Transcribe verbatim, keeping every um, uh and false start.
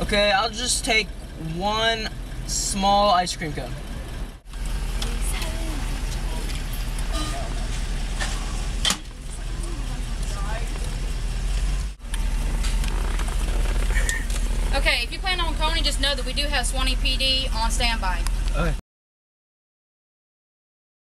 Okay, I'll just take one small ice cream cone. Okay, if you plan on calling, just know that we do have Swanee P D on standby. Okay.